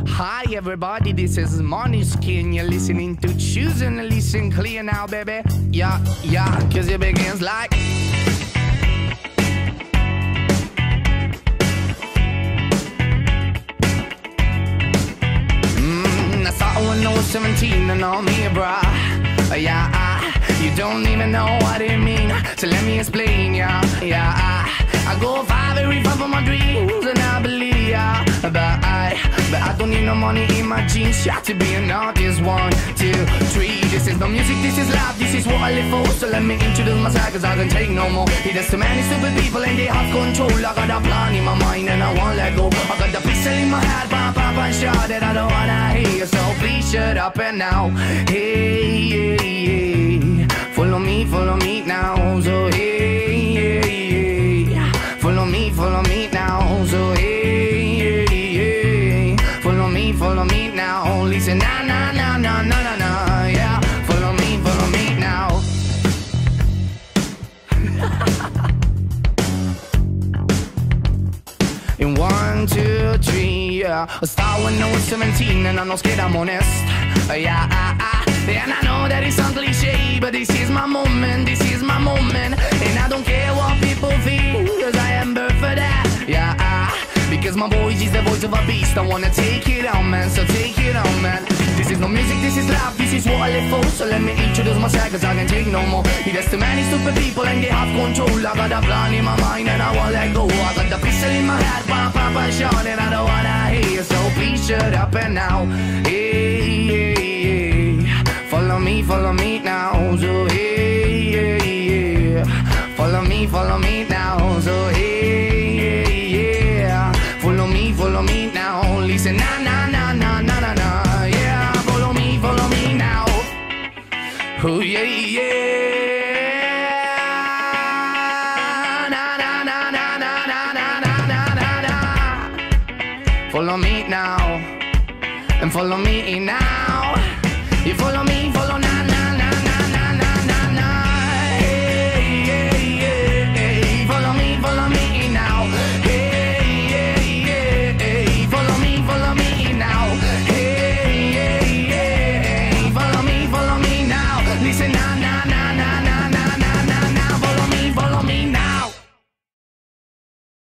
Hi everybody, this is Måneskin. You're listening to Choosing to Listen Clear now, baby. Yeah, cause it begins like I saw it when I was 17 and all me, bruh. You don't even know what it means, so let me explain, I go very far from my dreams, and I believe, but I don't need no money in my jeans. Got to be an artist, 1, 2, 3. This is no music, this is life, this is what I live for. So let me introduce myself, cause I can take no more. There's too many stupid people and they have control. I got a plan in my mind and I won't let go. I got the pistol in my head, pop, and shout that I don't wanna hear. So please shut up and now. Hey, follow me now. So hey, follow me now. So hey, follow me now. Listen, nah, yeah. Follow me now. In 1, 2, 3, yeah. I started when I was 17 and I'm not scared, I'm honest. And I know that it sounds cliche, but this is my moment, and I don't care what people feel, cause I am birthed for that, because my voice is the voice of a beast. I wanna take it on, man, so take it on, man. This is no music, this is life, this is what I live for. So let me introduce myself, cause I can take no more. There's too many stupid people and they have control. I got a plan in my mind and I won't let go. I got the pistol in my head, pop, and shout, and I don't wanna hear. So please shut up and now. Hey, follow me now. So hey, follow me now. So hey, follow me now. Listen, nah, yeah. Follow me now. Oh yeah. Follow me now, and follow me now. You follow me